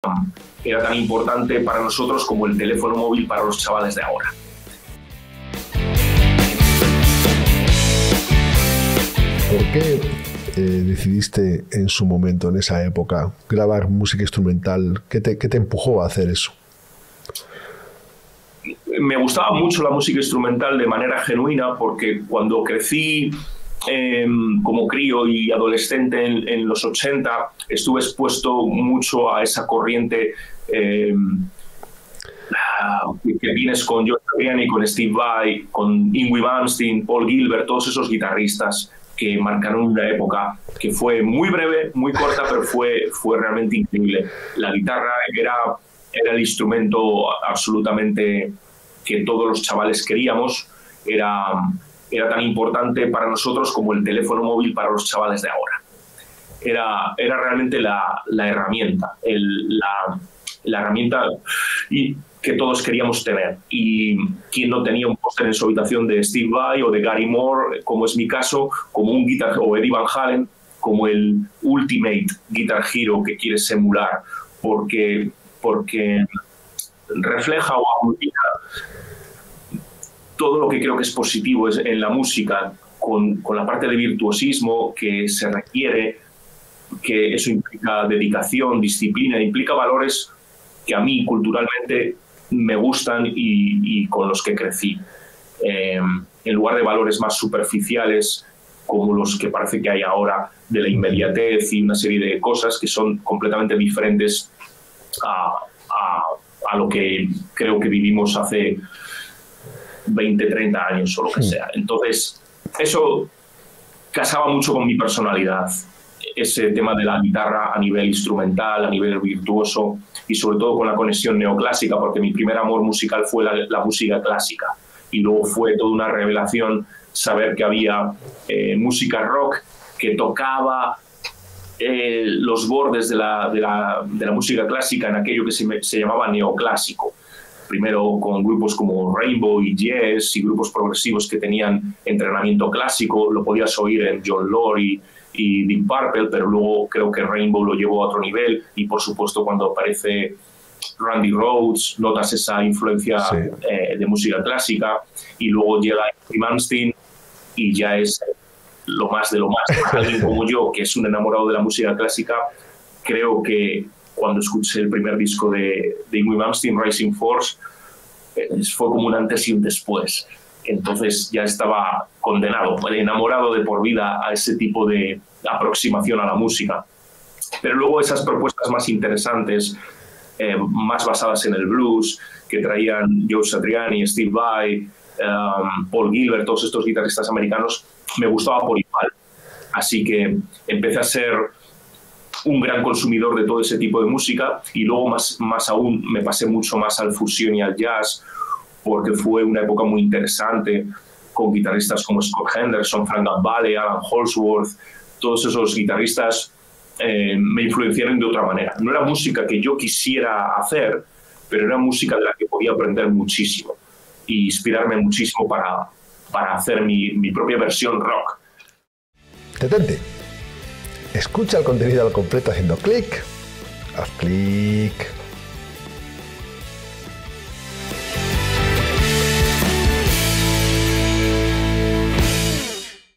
era tan importante para nosotros como el teléfono móvil para los chavales de ahora. ¿Por qué decidiste en su momento, en esa época, grabar música instrumental? ¿Qué te empujó a hacer eso? Me gustaba mucho la música instrumental de manera genuina, porque cuando crecí como crío y adolescente en los 80, estuve expuesto mucho a esa corriente que vienes con Joe Satriani, con Steve Vai, con Yngwie Malmsteen, Paul Gilbert, todos esos guitarristas que marcaron una época que fue muy breve, muy corta, pero fue realmente increíble. La guitarra era el instrumento absolutamente que todos los chavales queríamos, era tan importante para nosotros como el teléfono móvil para los chavales de ahora. Era realmente la herramienta, la herramienta que todos queríamos tener. Y quien no tenía un póster en su habitación de Steve Vai o de Gary Moore, como es mi caso, como un o Eddie Van Halen, como el ultimate Guitar Hero que quieres emular, porque refleja o aglutina todo lo que creo que es positivo en la música, con la parte de virtuosismo que se requiere, que eso implica dedicación, disciplina, implica valores que a mí culturalmente me gustan y con los que crecí. En lugar de valores más superficiales como los que parece que hay ahora, de la inmediatez y una serie de cosas que son completamente diferentes a lo que creo que vivimos hace 20, 30 años o lo que sea. Entonces, eso casaba mucho con mi personalidad, ese tema de la guitarra a nivel instrumental, a nivel virtuoso, y sobre todo con la conexión neoclásica, porque mi primer amor musical fue la música clásica, y luego fue toda una revelación saber que había música rock que tocaba los bordes de la música clásica en aquello que se llamaba neoclásico. Primero con grupos como Rainbow y Yes y grupos progresivos que tenían entrenamiento clásico, lo podías oír en John Lord y Deep Purple, pero luego creo que Rainbow lo llevó a otro nivel, y por supuesto cuando aparece Randy Rhoads notas esa influencia de música clásica, y luego llega Yngwie Malmsteen y ya es lo más de lo más. Alguien como yo, que es un enamorado de la música clásica, creo que cuando escuché el primer disco de Yngwie Malmsteen, Rising Force, fue como un antes y un después. Entonces ya estaba condenado, enamorado de por vida a ese tipo de aproximación a la música. Pero luego esas propuestas más interesantes, más basadas en el blues, que traían Joe Satriani, Steve Vai, Paul Gilbert, todos estos guitarristas americanos, me gustaba por igual. Así que empecé a ser un gran consumidor de todo ese tipo de música, y luego más aún me pasé mucho más al fusión y al jazz, porque fue una época muy interesante con guitarristas como Scott Henderson, Frank Gambale, Alan Holdsworth. Todos esos guitarristas me influenciaron de otra manera. No era música que yo quisiera hacer, pero era música de la que podía aprender muchísimo e inspirarme muchísimo para hacer mi propia versión rock. Detente. Escucha el contenido al completo haciendo clic. Haz clic.